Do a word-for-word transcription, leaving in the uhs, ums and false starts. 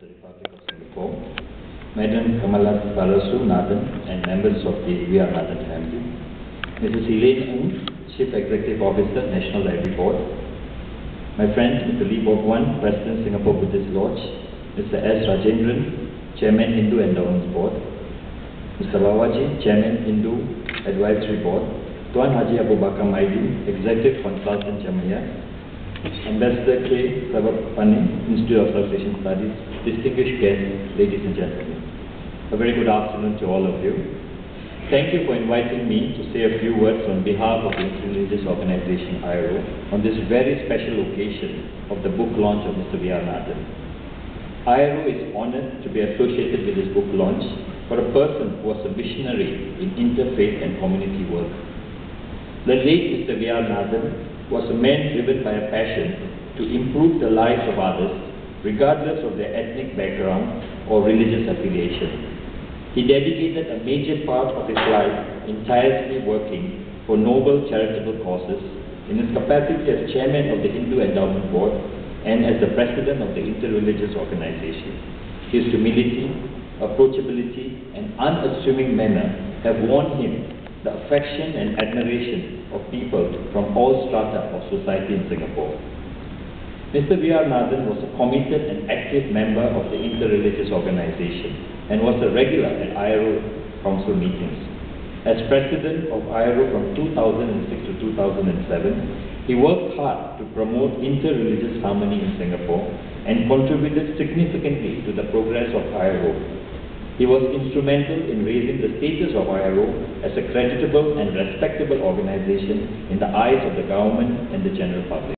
the Republic of Singapore, Madam Kamala Balasu Nathan and members of the V R Nathan family, Missus Elaine Ng, Chief Executive Officer, National Library Board, my friend Mister Lee Bob Wan, President, Singapore Buddhist Lodge, Mister S. Rajendran, Chairman, Hindu Endowments Board, Mister Bawaji, Chairman, Hindu Advisory Board, Tuan Haji Abu Bakar Maidin, Executive Consultant, Jamia, Ambassador K. Savapani, Institute of South Asian Studies, distinguished guests, ladies and gentlemen. A very good afternoon to all of you. Thank you for inviting me to say a few words on behalf of the interreligious organization I R O on this very special occasion of the book launch of Mister V R Nathan. I R O is honored to be associated with this book launch for a person who was a missionary in interfaith and community work. The late Mister V R Nathan was a man driven by a passion to improve the lives of others, regardless of their ethnic background or religious affiliation. He dedicated a major part of his life in tirelessly working for noble charitable causes in his capacity as chairman of the Hindu Endowment Board and as the president of the interreligious organization. His humility, approachability, and unassuming manner have won him the affection and admiration of people from all strata of society in Singapore. Mister V R Nathan was a committed and active member of the interreligious organization and was a regular at I R O council meetings. As president of I R O from two thousand six to two thousand seven, he worked hard to promote interreligious harmony in Singapore and contributed significantly to the progress of I R O. He was instrumental in raising the status of I R O as a creditable and respectable organization in the eyes of the government and the general public.